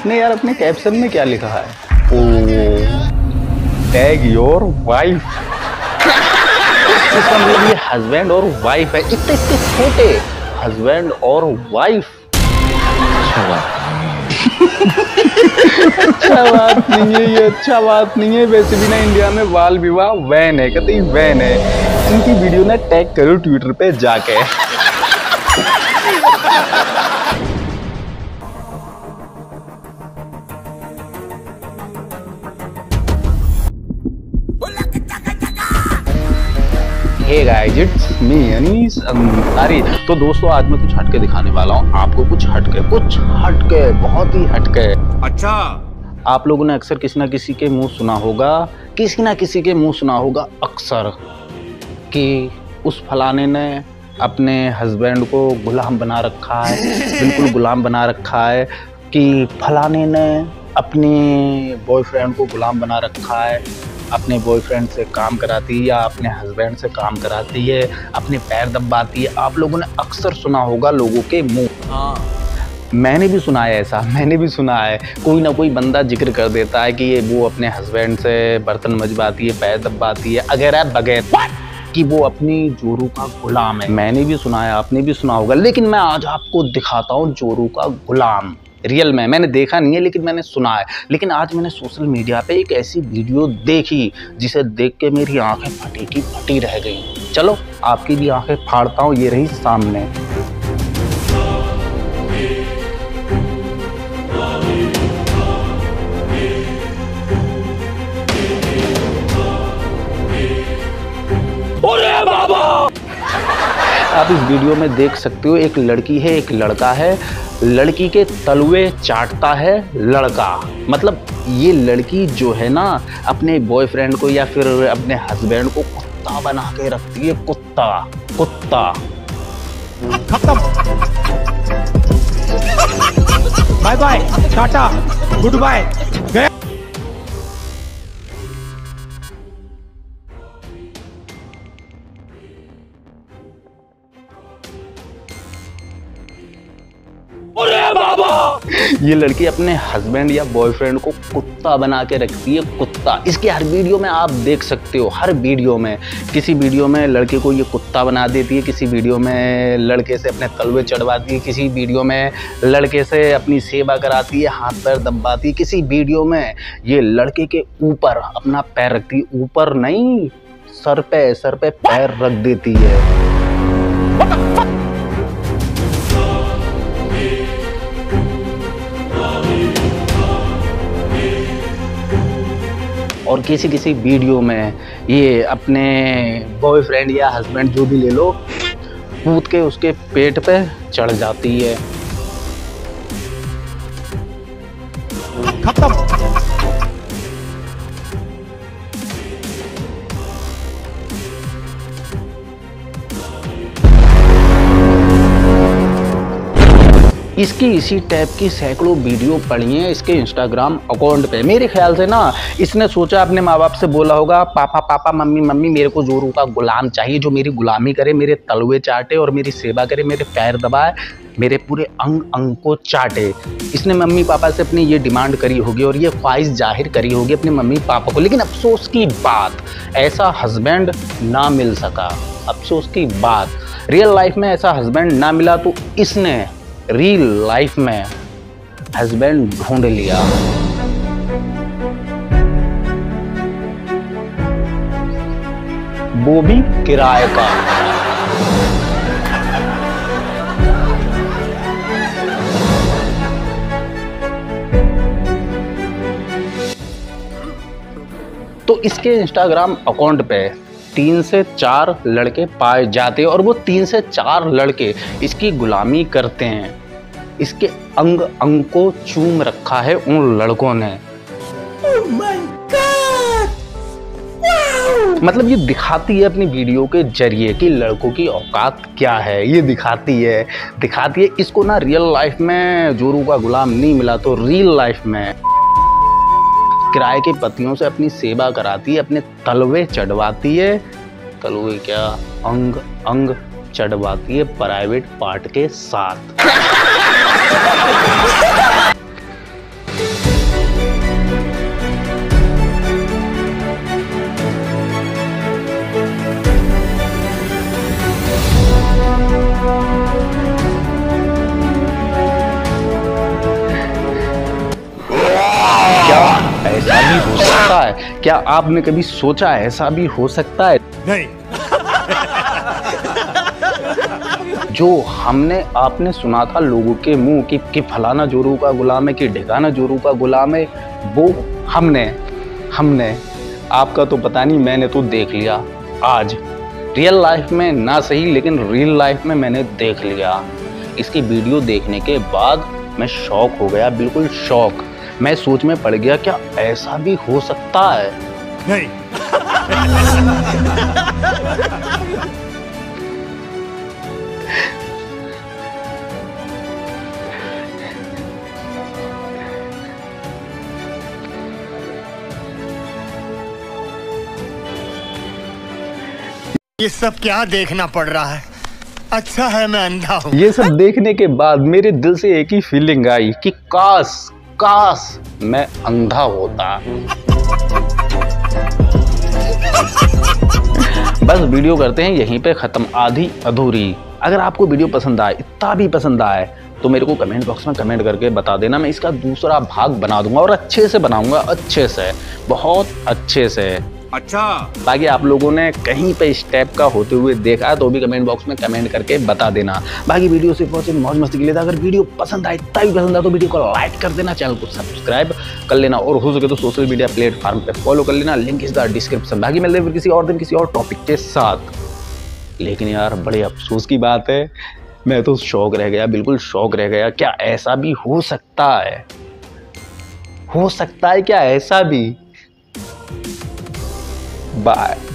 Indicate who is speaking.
Speaker 1: आपने यार अपने कैप्शन में क्या लिखा है? Oh tag your wife. इसका मतलब ये हस्बैंड और वाइफ है। इतने इतने छोटे हस्बैंड और वाइफ। अच्छा बात नहीं है ये, अच्छा बात नहीं है। वैसे भी ना इंडिया में बाल विवाह वैन है, कहते वैन है। इनकी वीडियो ना टैग करो ट्विटर पे जाके। Hey guys, it's me Anees Ansari. तो दोस्तों आज मैं कुछ हटके दिखाने वाला हूँ आपको, कुछ हटके, बहुत ही हटके।
Speaker 2: अच्छा,
Speaker 1: आप लोगों ने अक्सर किसी ना किसी के मुंह सुना होगा, अक्सर कि उस फलाने ने अपने हस्बैंड को गुलाम बना रखा है, बिल्कुल गुलाम बना रखा है। कि फलाने ने अपने बॉयफ्रेंड को गुलाम बना रखा है, अपने बॉयफ्रेंड से काम कराती है या अपने हस्बैंड से काम कराती है, अपने पैर दबाती है। आप लोगों ने अक्सर सुना होगा लोगों के मुंह। हाँ, मैंने भी सुना है ऐसा, मैंने भी सुना है। कोई ना कोई बंदा जिक्र कर देता है कि ये वो अपने हस्बैंड से बर्तन मजवाती है, पैर दबाती है, अगैरह बगैर, कि वो अपनी जोरू का गुलाम है। मैंने भी सुना है, आपने भी सुना होगा। लेकिन मैं आज आपको दिखाता हूँ जोरू का गुलाम। रियल में मैंने देखा नहीं है, लेकिन मैंने सुना है। लेकिन आज मैंने सोशल मीडिया पे एक ऐसी वीडियो देखी जिसे देख के मेरी आंखें फटी की फटी रह गई। चलो आपकी भी आंखें फाड़ता हूँ, ये रही सामने। अरे बाबा! आप इस वीडियो में देख सकते हो, एक लड़की है, एक लड़का है। लड़की के तलवे चाटता है लड़का। मतलब ये लड़की जो है ना, अपने बॉयफ्रेंड को या फिर अपने हस्बैंड को कुत्ता बना के रखती है। कुत्ता।
Speaker 2: खत्म। Bye bye, tata, goodbye. गया। अरे बाबा! ये लड़की अपने हस्बैंड या बॉयफ्रेंड को कुत्ता बना के रखती है, कुत्ता। इसके हर वीडियो में आप देख सकते हो, हर वीडियो में, किसी वीडियो में लड़के को ये कुत्ता बना देती है, किसी वीडियो में लड़के से अपने तलवे चढ़वाती है, किसी वीडियो में लड़के से अपनी सेवा कराती है, हाथ पैर दबाती है, किसी वीडियो में ये लड़के के ऊपर अपना पैर रखती है। ऊपर नहीं, सर पे पैर रख देती है। और किसी वीडियो में ये अपने बॉयफ्रेंड या हस्बैंड जो भी ले लो, कूद के उसके पेट पे चढ़ जाती है। खत्म।
Speaker 1: इसकी इसी टाइप की सैकड़ों वीडियो पड़ी हैं इसके इंस्टाग्राम अकाउंट पे। मेरे ख्याल से ना इसने सोचा, अपने माँ बाप से बोला होगा, पापा मम्मी मेरे को जोरू का गुलाम चाहिए, जो मेरी गुलामी करे, मेरे तलवे चाटे और मेरी सेवा करे, मेरे पैर दबाए, मेरे पूरे अंग को चाटे। इसने मम्मी पापा से अपनी ये डिमांड करी होगी और ये ख्वाहिश जाहिर करी होगी अपने मम्मी पापा को। लेकिन अफसोस की बात, ऐसा हस्बैंड ना मिल सका। अफसोस की बात, रियल लाइफ में ऐसा हस्बैंड ना मिला तो इसने रियल लाइफ में हस्बैंड ढूंढ लिया। वो भी किराए का। तो इसके इंस्टाग्राम अकाउंट पे 3 से 4 लड़के पाए जाते हैं और वो 3 से 4 लड़के इसकी गुलामी करते हैं। इसके अंग को चूम रखा है उन लड़कों ने। Oh my God! Wow! मतलब ये दिखाती है अपनी वीडियो के जरिए कि लड़कों की औकात क्या है। ये दिखाती है इसको ना रियल लाइफ में जोरू का गुलाम नहीं मिला तो रियल लाइफ में किराए के पतियों से अपनी सेवा कराती है, अपने तलवे चढ़वाती है। तलवे क्या, अंग चढ़वाती है प्राइवेट पार्ट के साथ। ऐसा भी हो सकता है? क्या आपने कभी सोचा ऐसा भी हो सकता है?
Speaker 3: नहीं।
Speaker 1: जो हमने आपने सुना था लोगों के मुंह कि फलाना जोरू का गुलाम है, कि ढिकाना जोरू का गुलाम है, वो हमने आपका तो पता नहीं, मैंने तो देख लिया आज रियल लाइफ में, ना सही लेकिन रियल लाइफ में मैंने देख लिया। इसकी वीडियो देखने के बाद मैं शॉक हो गया, बिल्कुल शॉक। मैं सोच में पड़ गया, क्या ऐसा भी हो सकता है?
Speaker 3: नहीं। ये सब क्या देखना पड़ रहा है? अच्छा है मैं अंधा हूँ।
Speaker 1: ये सब देखने के बाद मेरे दिल से एक ही फीलिंग आई कि काश मैं अंधा होता। बस वीडियो करते हैं यहीं पे खत्म, आधी अधूरी। अगर आपको वीडियो पसंद आए, इतना भी पसंद आए, तो मेरे को कमेंट बॉक्स में कमेंट करके बता देना। मैं इसका दूसरा भाग बना दूंगा और अच्छे से बनाऊंगा, अच्छे से, बहुत अच्छे से।
Speaker 3: अच्छा,
Speaker 1: बाकी आप लोगों ने कहीं पे इस टाइप का होते हुए देखा है तो भी कमेंट बॉक्स में कमेंट करके बता देना। बाकी वीडियो सिर्फ और सिर्फ मौज मस्ती के लिए था। अगर वीडियो पसंद आए, तभी पसंद आए तो वीडियो को लाइक कर देना, चैनल को सब्सक्राइब कर लेना और हो सके तो सोशल मीडिया प्लेटफॉर्म पे फॉलो कर लेना, लिंक इस द डिस्क्रिप्शन। बाकी मिलते हैं फिर किसी और दिन किसी और टॉपिक के साथ। लेकिन यार बड़े अफसोस की बात है, मैं तो शौक रह गया, बिल्कुल शौक रह गया। क्या ऐसा भी हो सकता है? हो सकता है क्या ऐसा भी? बाय।